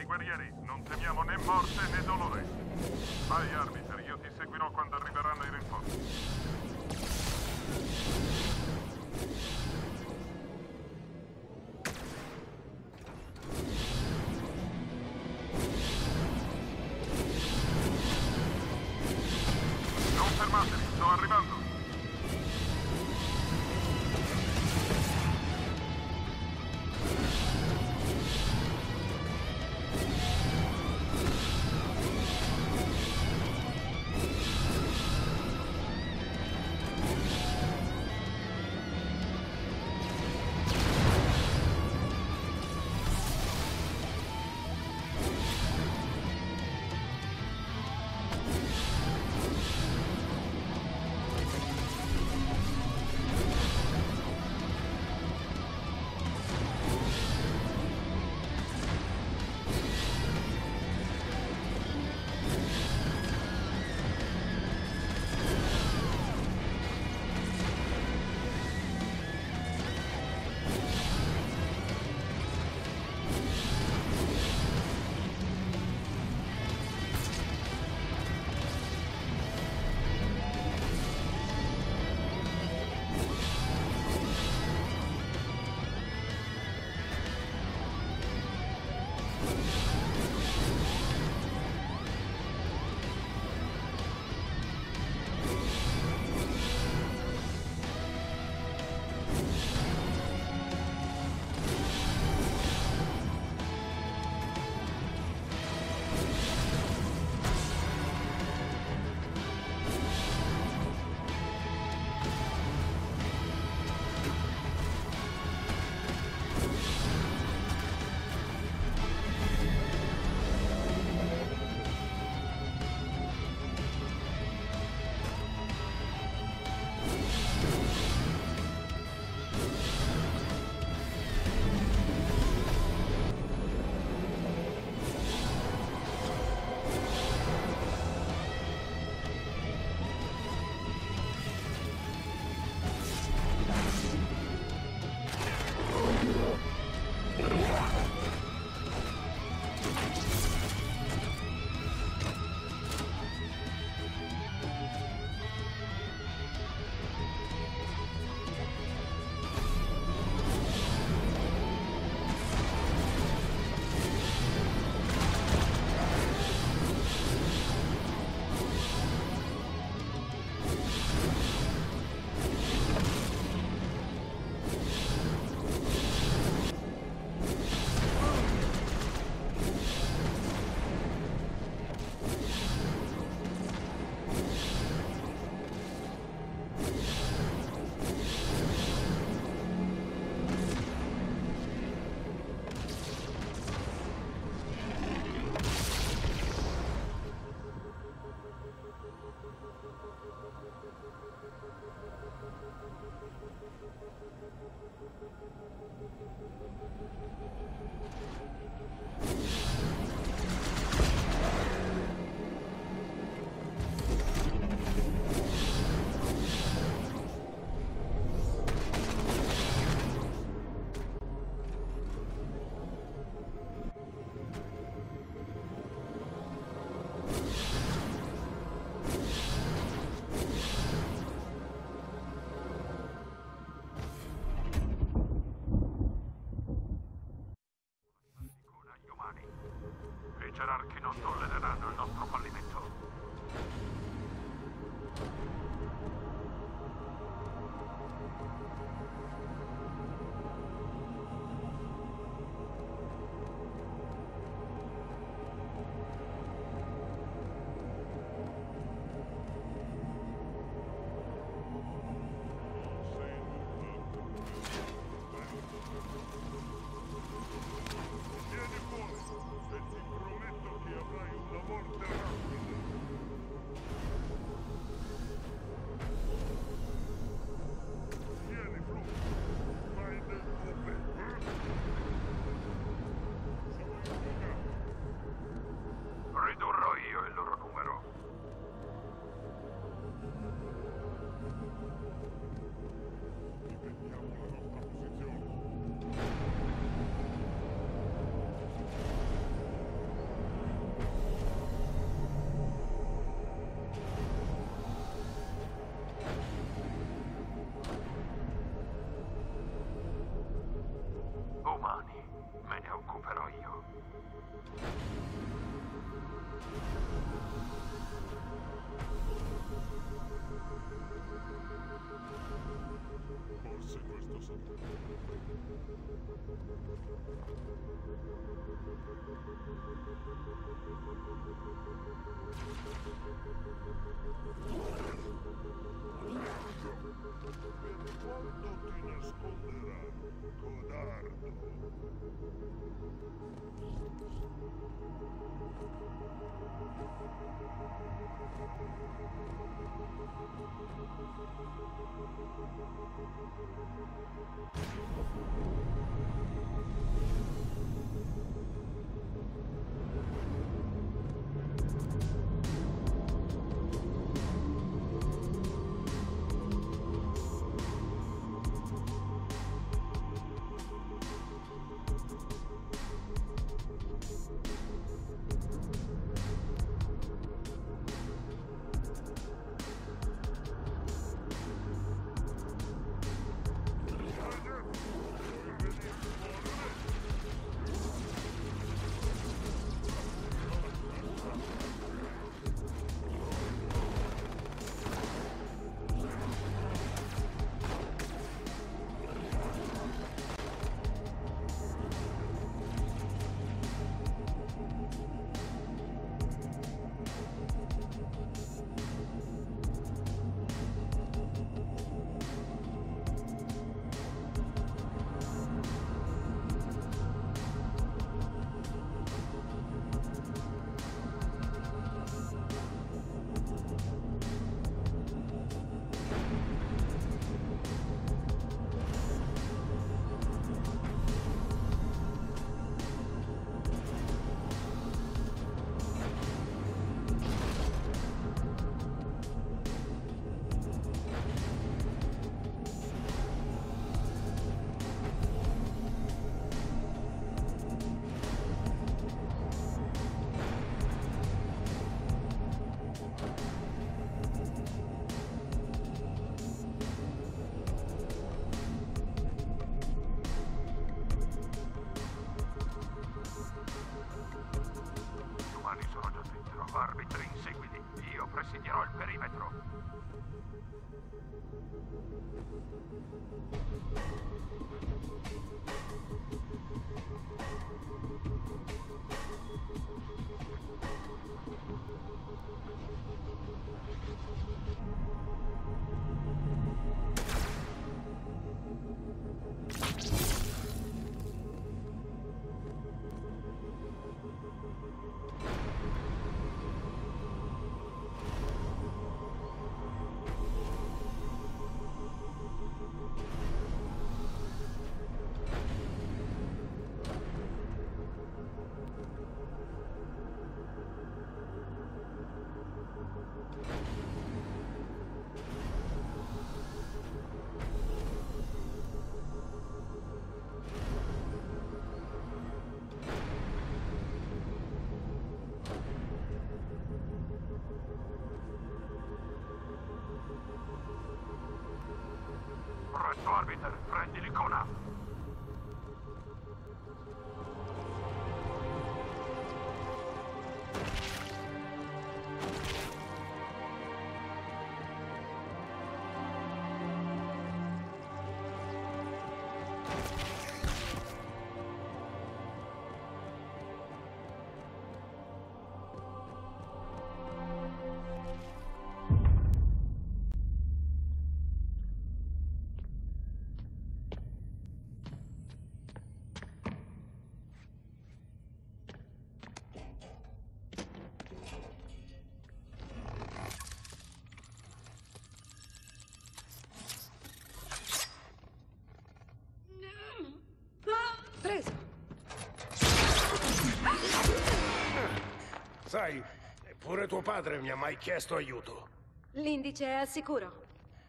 Avanti, guerrieri, non temiamo né morte né dolore. Vai, Arbiter, io ti seguirò quando arriveranno i rinforzi. Non fermatevi, sto arrivando. I gerarchi non tollereranno il nostro fallimento. Quando ti nasconderai, codardo? Arbitri, seguiti. Io presiedirò il perimetro. Presto, Arbiter, prendi l'icona. Preso. Sai, pure tuo padre mi ha mai chiesto aiuto. L'indice è al sicuro.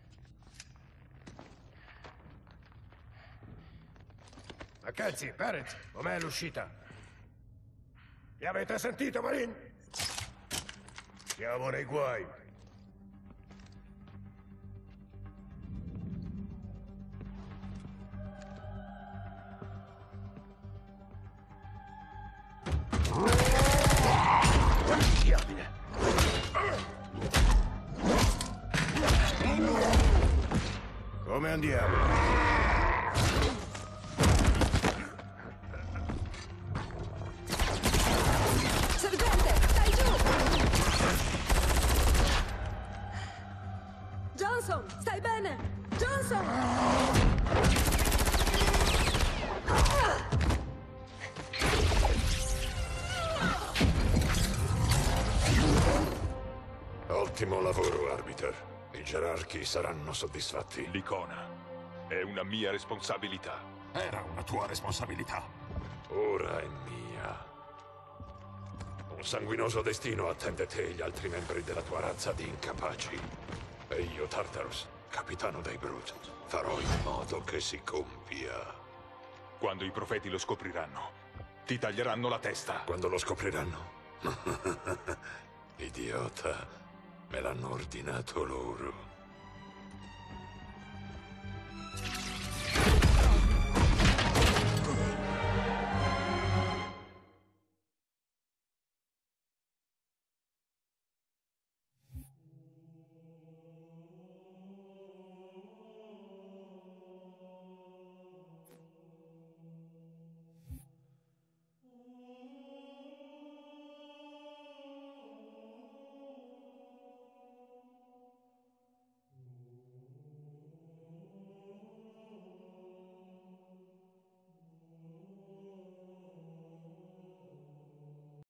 Mackenzie, Perez, com'è l'uscita? Mi avete sentito, Marine? Siamo nei guai. Diamine. Come andiamo? Ottimo lavoro, Arbiter. I gerarchi saranno soddisfatti. L'icona è una mia responsabilità. Era una tua responsabilità. Ora è mia. Un sanguinoso destino attende te e gli altri membri della tua razza di incapaci. E io, Tartarus, capitano dei Brut, farò in modo che si compia. Quando i profeti lo scopriranno, ti taglieranno la testa. Quando lo scopriranno? Idiota, me l'hanno ordinato loro.